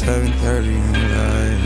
11:30 in the night.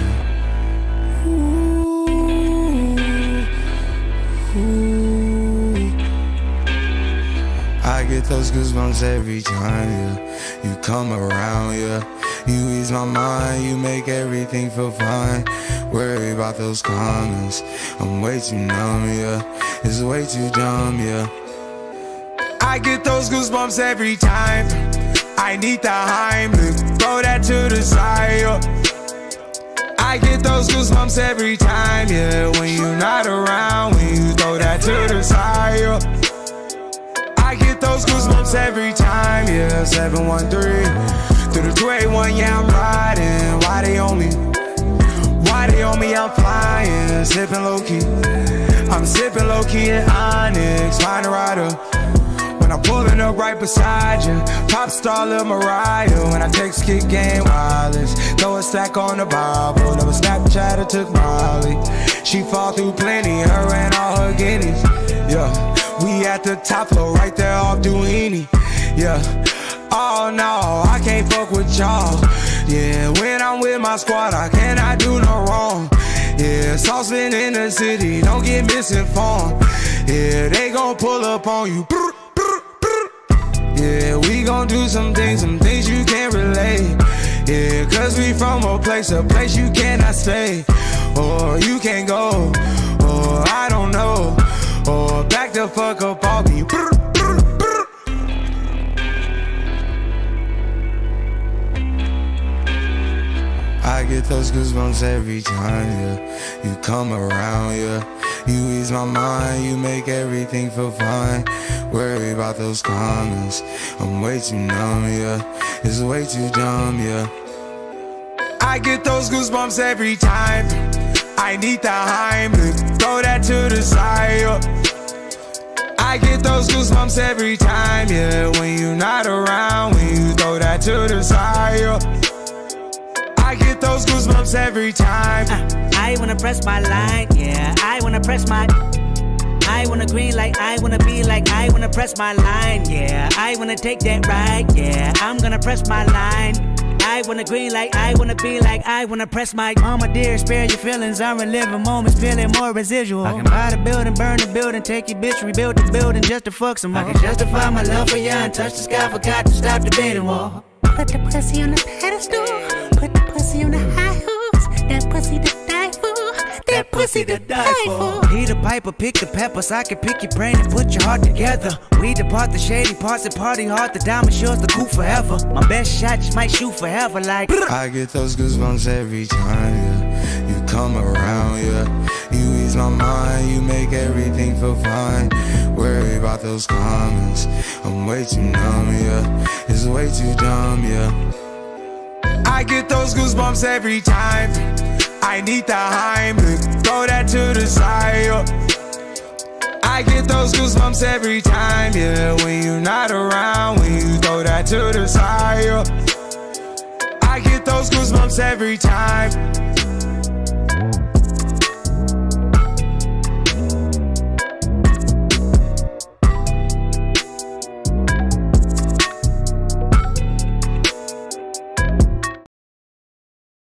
I get those goosebumps every time, yeah. You come around, yeah. You ease my mind, you make everything feel fine. Worry about those comments, I'm way too numb, yeah. It's way too dumb, yeah. I get those goosebumps every time. I need the Heimlich, throw that to the side, yeah. I get those goosebumps every time, yeah. When you're not around, when you throw that to the side, yeah. I get those goosebumps every time, yeah. 713 through the 281, yeah, I'm riding. Why they on me? Why they on me? I'm flying, sipping low key. I'm sipping low key in Onyx, find a rider. When I'm pulling up right beside you, pop star Lil Mariah. When I text kick game wireless, throw a stack on the Bible. Never Snapchat or took Molly. She fall through plenty, her and all her guineas. Yeah, we at the top floor, right there off Duini. Yeah, oh no, I can't fuck with y'all. Yeah, when I'm with my squad, I cannot do no wrong. Yeah, saucepan in the city, don't get misinformed. Yeah, they gon' pull up on you. Yeah, we gon' do some things you can't relate. Yeah, cause we from a place you cannot stay. Or you can't go, or I don't know. Or back the fuck up off me. I get those goosebumps every time, yeah. You come around, yeah. You ease my mind, you make everything feel fine. Worry about those comments, I'm way too numb, yeah. It's way too dumb, yeah. I get those goosebumps every time. I need the Heimlich, throw that to the side, yeah. I get those goosebumps every time, yeah. When you're not around, when you throw that to the side, yeah. I get those goosebumps every time. I wanna press my line, yeah. I wanna press my. I wanna green like I wanna be like I wanna press my line, yeah. I wanna take that ride, yeah. I'm gonna press my line. I wanna green like I wanna be like I wanna press my. Mama dear, spare your feelings. I'm reliving moments, feeling more residual. I can buy the building, burn the building, take your bitch, rebuild the building just to fuck some more. I can justify my love for you and touch the sky, forgot to stop the beating wall. Put the pussy on the pedestal, put the pussy on the high horse. That pussy to die for, that pussy to die for. He the piper, pick the peppers. I can pick your brain and put your heart together. We depart the shady parts and party hard. The diamond shows the coup forever. My best shot just might shoot forever like. I get those goosebumps every time, yeah. You come around, yeah. You ease my mind, you make everything feel fine. Worry about those comments, I'm way too numb, yeah. It's way too dumb, yeah. I get those goosebumps every time. I need the Heimlich, throw that to the side, yeah. I get those goosebumps every time, yeah. When you're not around, when you throw that to the side, yeah. I get those goosebumps every time.